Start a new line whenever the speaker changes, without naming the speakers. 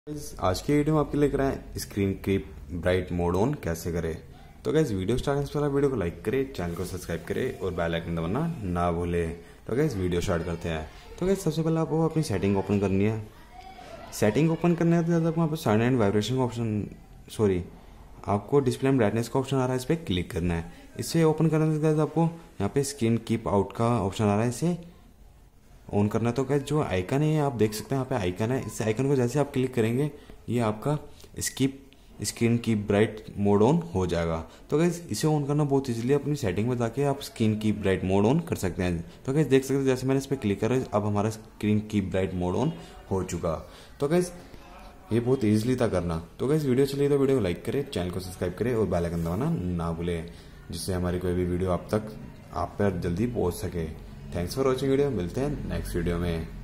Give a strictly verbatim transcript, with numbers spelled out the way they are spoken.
Guys, आज की video में आपके लेकर आए screen keep bright mode on कैसे करें। तो गैस वीडियो स्टार्ट करने से पहले वीडियो को लाइक करें, चैनल को सब्सक्राइब करें और बेल आइकन दबाना ना भूलें। तो गैस वीडियो स्टार्ट करते हैं। तो गैस सबसे पहले आपको अपनी सेटिंग ओपन करनी है। सेटिंग ओपन करने के बाद आपको वहाँ पर साउंड एंड वाइब्रेशन का ऑप्शन सॉरी आपको डिस्प्ले एंड ब्राइटनेस का ऑप्शन आ रहा है, इस पर क्लिक करना है। इसे ओपन करने के बाद आपको यहाँ पे स्क्रीन कीप आउट का ऑप्शन आ रहा है, इसे ऑन करना है। तो गैस जो आइकन है आप देख सकते हैं, यहाँ पे आइकन है। इस आइकन को जैसे आप क्लिक करेंगे ये आपका स्किप स्क्रीन की ब्राइट मोड ऑन हो जाएगा। तो गैस इसे ऑन करना बहुत इजीली, अपनी सेटिंग में जाके आप स्क्रीन की ब्राइट मोड ऑन कर सकते हैं। तो गैस देख सकते हैं जैसे मैंने इस पर क्लिक करा अब हमारा स्क्रीन की ब्राइट मोड ऑन हो चुका। तो गैस ये बहुत इजीली था करना। तो गैस वीडियो चलिए तो वीडियो को लाइक करें, चैनल को सब्सक्राइब करें और बेल आइकन दबाना ना भूलें, जिससे हमारी कोई भी वीडियो आप तक आप पर जल्दी पहुंच सके। थैंक्स फॉर वॉचिंग वीडियो, मिलते हैं नेक्स्ट वीडियो में।